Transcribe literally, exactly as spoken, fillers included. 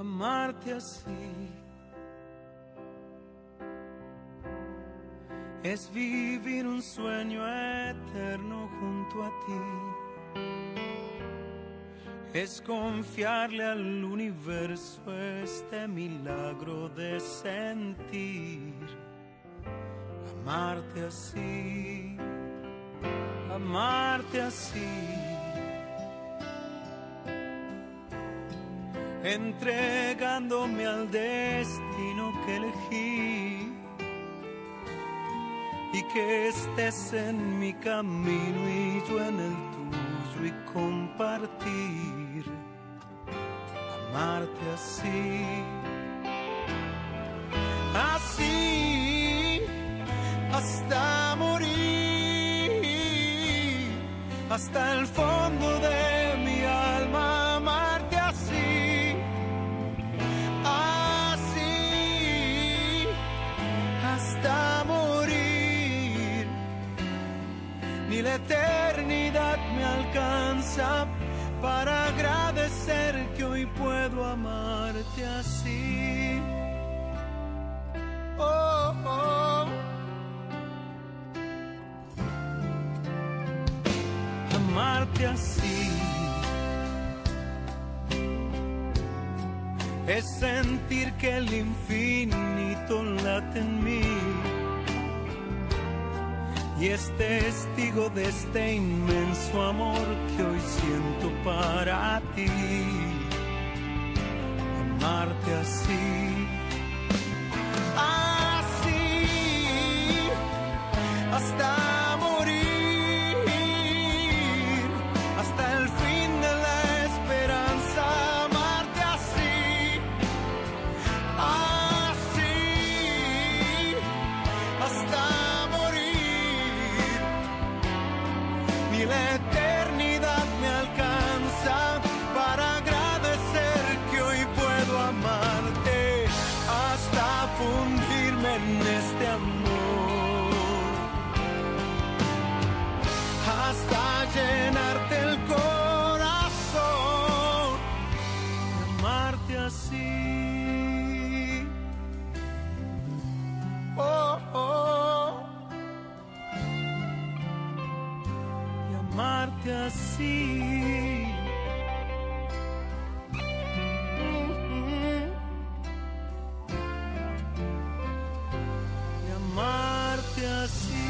amarte así es vivir un sueño eterno junto a ti. Es confiarle al universo este milagro de sentir. Amarte así, amarte así, entregándome al destino que elegí, y que estés en mi camino y yo en el tuyo, y compartir. Amarte así, así, hasta morir, hasta el fondo de mi alma. Amarte así, así, hasta morir. Ni la eternidad me alcanza para agradecer que hoy puedo amarte así. Oh, oh. Amarte así es sentir que el infinito late en mí y es testigo de este inmenso amor que hoy siento para ti. Amarte así, así, hasta morir, hasta el fin de la esperanza. Amarte así, así, hasta ni la eternidad me alcanza para agradecer que hoy puedo amarte hasta fundirme en este amor, hasta llenarte el corazón, amarte así. Oh, oh. Amarte así, mm-hmm. Y amarte así.